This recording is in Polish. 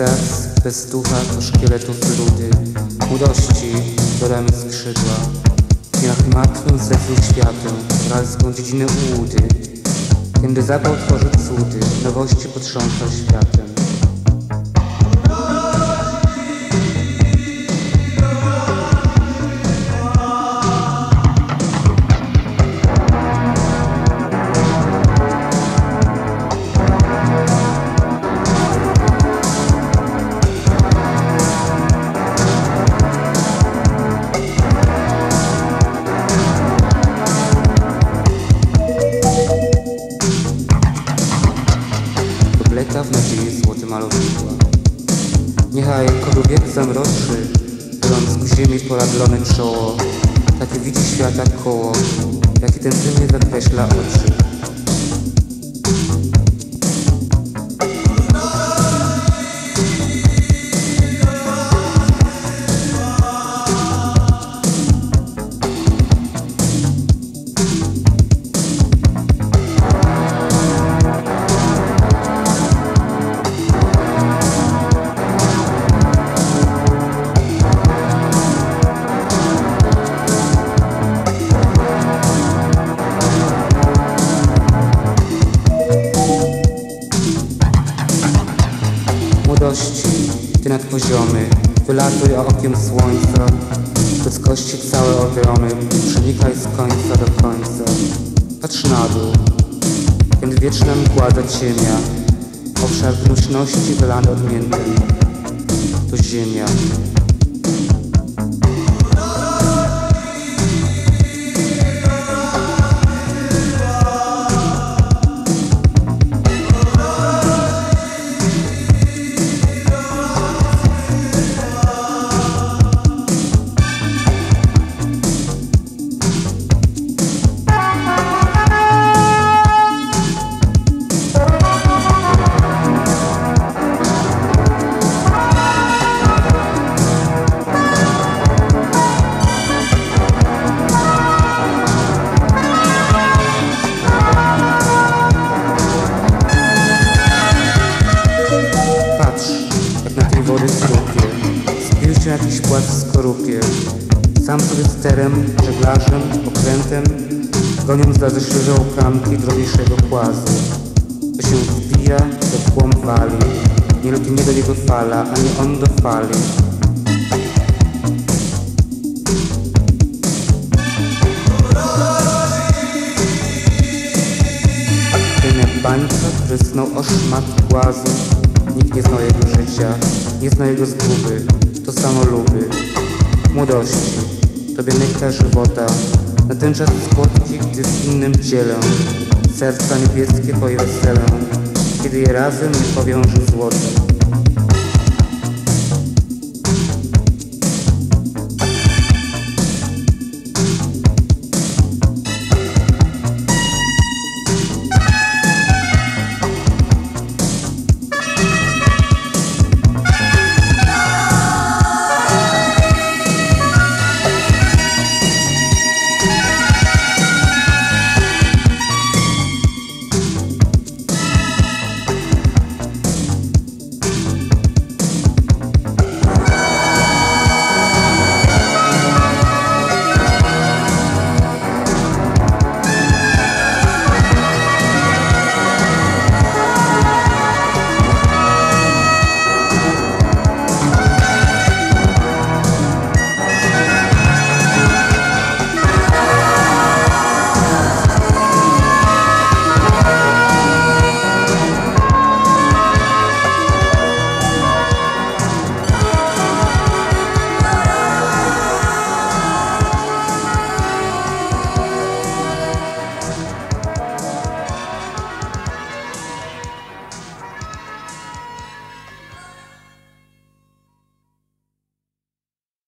serc bez ducha to szkieletów ludy. Młodości dodamy skrzydła, niech matką zechły światem, ralską dziedzinę ułudy. Kiedy zapał tworzy cudy, nowości potrząsa światem. Leta w nadziei złote malowidła. Niechaj kogo wiek zamroczy, biorąc ku ziemi poradlone czoło, takie widzi świata koło, jakie tętnienie zakreśla oczy. Młodości, ty nadpoziomy, wylatuj okiem słońca, ludzkości całe ogromy, przenikaj z końca do końca. Patrz na dół, kiedy wieczna mgła zaciemnia, obszar gnuśności wylany odmiętem, to ziemia. Wody strupie, spił się jakiś płat w skorupie. Sam sobie sterem, żeglarzem, okrętem goniąc dla ześleżą klamki drogiejszego płazu. To się wbija, to tłum wali, nie lub nie do niego fala, ani on do fali. Ten jak bańka prysnął o szmat głazu. Nikt nie znał jego życia, nie zna jego zguby, to samo luby. Młodości, tobie nektar żywota, na ten czas słodki, gdy w innym ciele serca niebieskie poje weselę, kiedy je razem nie powiąże złotem.